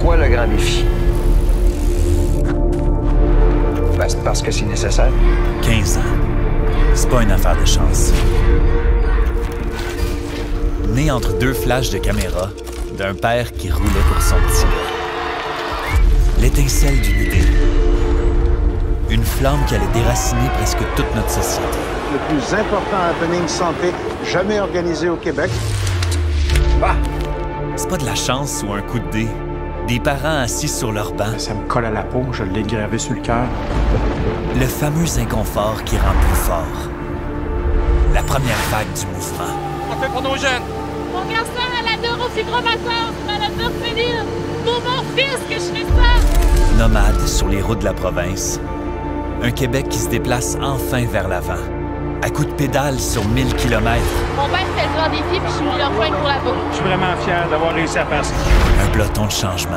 Pourquoi le grand défi? Ben, c'est parce que c'est nécessaire. 15 ans. C'est pas une affaire de chance. Né entre deux flashs de caméra d'un père qui roulait pour son petit gars. L'étincelle d'une idée. Une flamme qui allait déraciner presque toute notre société. Le plus important happening santé jamais organisé au Québec. Bah! C'est pas de la chance ou un coup de dé. Des parents assis sur leur banc. Ça me colle à la peau, je l'ai gravé sur le cœur. Le fameux inconfort qui rend plus fort. La première vague du mouvement. On fait pour nos jeunes. Mon garçon a la neurofibromatose, malade d'orpheline. Pour mon fils que je fais ça. Nomade sur les routes de la province. Un Québec qui se déplace enfin vers l'avant. À coups de pédale sur 1000 km. Mon père fait le grand défi puis je suis venu leur rejoindre pour la boucle. Je suis vraiment fier d'avoir réussi à faire ça. Un peloton de changement.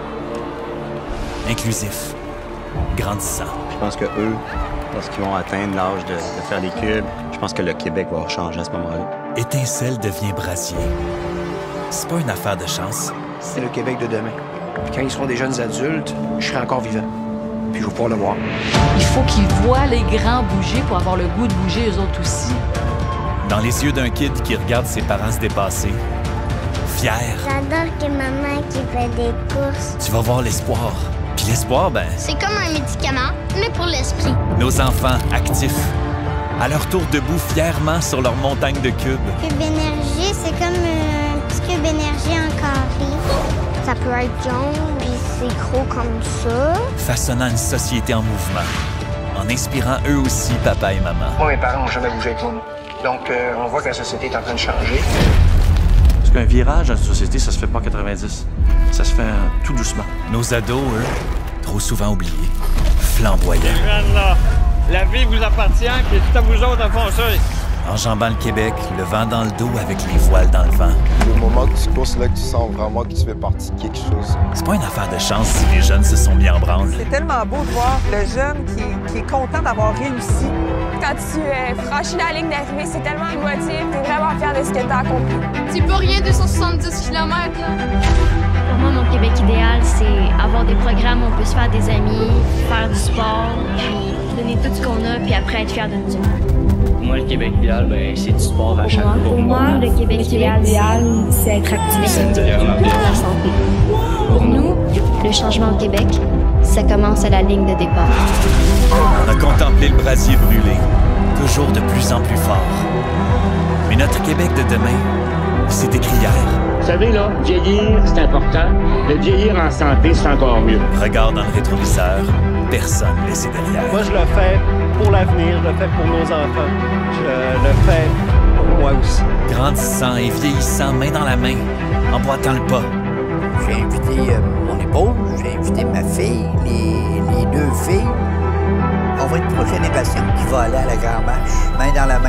Inclusif. Grandissant. Je pense que eux, lorsqu'ils vont atteindre l'âge de faire des cubes, je pense que le Québec va changer à ce moment-là. Étincelle devient brasier. C'est pas une affaire de chance. C'est le Québec de demain. Puis quand ils seront des jeunes adultes, je serai encore vivant. Puis je vais pouvoir le voir. Il faut qu'ils voient les grands bouger pour avoir le goût de bouger eux autres aussi. Dans les yeux d'un kid qui regarde ses parents se dépasser, fier. J'adore que maman qui fait des courses. Tu vas voir l'espoir. Puis l'espoir, ben... C'est comme un médicament, mais pour l'esprit. Nos enfants actifs, à leur tour debout fièrement sur leur montagne de cubes. Cube énergie, c'est comme un petit cube énergie en carré. Ça peut être jaune, puis c'est gros comme ça. Façonnant une société en mouvement, en inspirant eux aussi papa et maman. Moi, mes parents n'ont jamais bougé avec moi. Donc, on voit que la société est en train de changer. Parce qu'un virage dans une société, ça se fait pas en 90. Ça se fait tout doucement. Nos ados, eux, trop souvent oubliés, flamboyants. Les jeunes, là, la vie vous appartient, puis c'est à vous autres à foncer. Enjambant le Québec, le vent dans le dos avec les voiles dans le vent. Le moment que tu cours, c'est là que tu sens vraiment que tu fais partie de quelque chose. C'est pas une affaire de chance si les jeunes se sont mis en branle. C'est tellement beau de voir le jeune qui est content d'avoir réussi. Quand tu franchis la ligne d'arrivée, c'est tellement émotif. T'es vraiment fier de ce que t'as accompli. C'est pas rien 270 km là. Pour moi, mon Québec idéal, c'est avoir des programmes où on peut se faire des amis, faire du sport, puis donner tout ce qu'on a, puis après être fier de nous autres. Moi, le Québec idéal, ben, c'est du sport à chaque fois. Pour moi, le Québec idéal, c'est être actif. C'est la santé. Pour nous, le changement au Québec, ça commence à la ligne de départ. On a contemplé le brasier brûlé, toujours de plus en plus fort. Mais notre Québec de demain, c'est écrit hier. Vous savez, là, vieillir, c'est important. Mais vieillir en santé, c'est encore mieux. Regard dans le rétroviseur, personne laissé derrière. Moi, je le fais pour l'avenir, je le fais pour nos enfants. Je le fais pour moi aussi. Grandissant et vieillissant, main dans la main, emboîtant le pas. J'ai invité mon épouse, j'ai invité ma fille, les deux filles. On va être une prochaine génération qui va aller à la Grande Marche, main dans la main.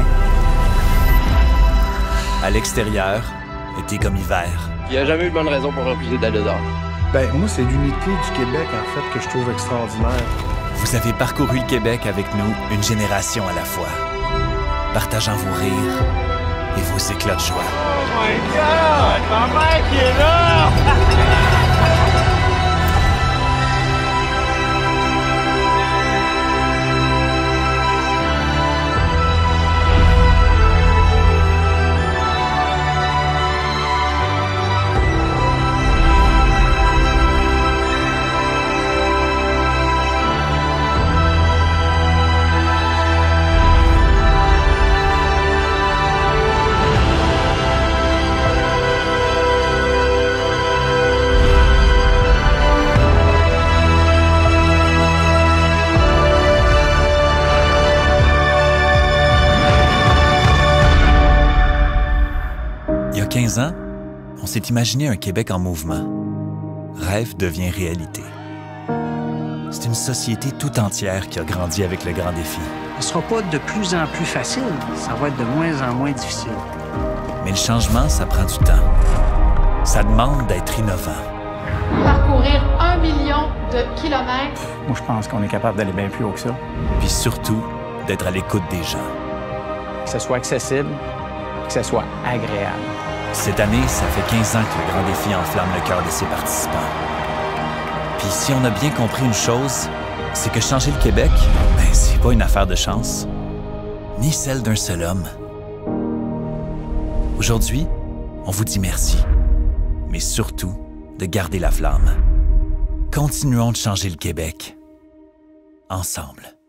À l'extérieur, été comme hiver. Il n'y a jamais eu de bonne raison pour refuser d'aller dehors. Ben, moi, c'est l'unité du Québec, en fait, que je trouve extraordinaire. Vous avez parcouru le Québec avec nous une génération à la fois, partageant vos rires et vos éclats de joie. Oh my God! Ma mère qui est là! Il y a 15 ans, on s'est imaginé un Québec en mouvement. Rêve devient réalité. C'est une société tout entière qui a grandi avec le grand défi. Ce sera pas de plus en plus facile, ça va être de moins en moins difficile. Mais le changement, ça prend du temps. Ça demande d'être innovant. Parcourir 1 million de kilomètres. Moi, je pense qu'on est capable d'aller bien plus haut que ça. Puis surtout, d'être à l'écoute des gens. Que ce soit accessible, que ce soit agréable. Cette année, ça fait 15 ans que le grand défi enflamme le cœur de ses participants. Puis si on a bien compris une chose, c'est que changer le Québec, ben, c'est pas une affaire de chance, ni celle d'un seul homme. Aujourd'hui, on vous dit merci, mais surtout de garder la flamme. Continuons de changer le Québec, ensemble.